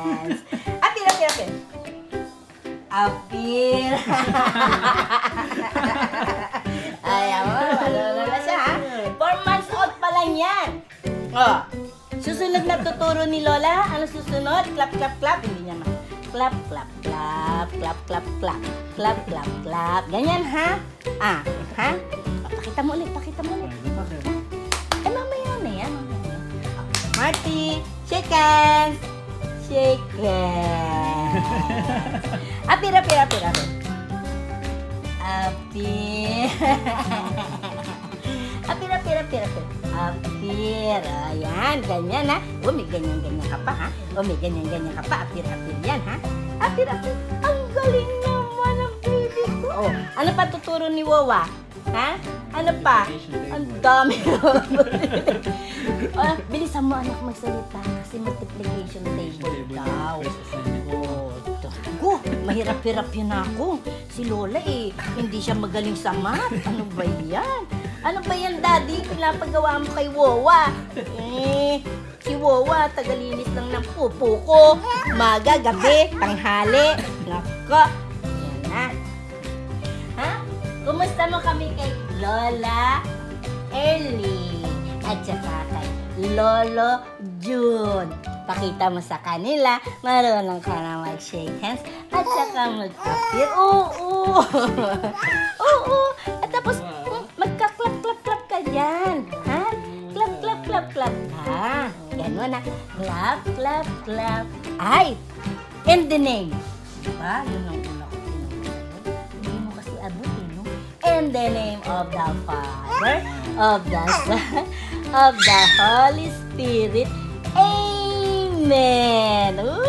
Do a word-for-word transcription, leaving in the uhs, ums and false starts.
hands. Apir, apir, apir. Apir. Ayan mo, malolo na siya ha. Four months old pa lang yan. Oh, susunod na tuturo ni Lola. Ano susunod? Clap, clap, clap. Hindi niya ma. Clap, clap, clap. Clap, clap, clap. Clap, clap, clap. Ganyan ha. Ah, ha? Pakita mo ulit, pakita mo ulit. Eh, mamaya na yan. Marty, shake hands. Shake hands. Apir, apir, apir, apir. Apir. Apir, apir, apir, apir. Apir. Ayan, ganyan ha. O, may ganyan-ganyan ka pa ha. O, may ganyan-ganyan ka pa. Apir, apir yan ha. Apir, apir. Ang galing naman ang baby ko. O, ano pa tuturo ni Wawa? Ha? Ano pa? Ang dami. Oh, bilisan mo anak magsalita kasi multiplication table daw. Oh, ko, mahirap-hirap yun ako. Si Lola eh, hindi siya magaling sa math. Ano ba yan? Ano ba yan, Daddy? Pinapagawa mo kay Wawa. Eh, si Wawa, tagalinis lang ng pupo ko. Maga, gabi, tanghali. Nako, yan na. Ha? Kumusta mo kami kay Lola Early at saka kay Lolo June? Pakita mo sa kanila, marunong ka na mag-shake hands at saka mag-apir. Oo! Oo! At tapos, magka-clap-clap-clap ka dyan. Ha? Clap-clap-clap-clap ka. Ganun na. Clap-clap-clap. Ay! In the name. Diba? Yun ang una ko pinag-usayo. Hindi mo kasi abutin, no? In the name of the Father, of the Son, of the Holy Spirit. Amen! Ooh.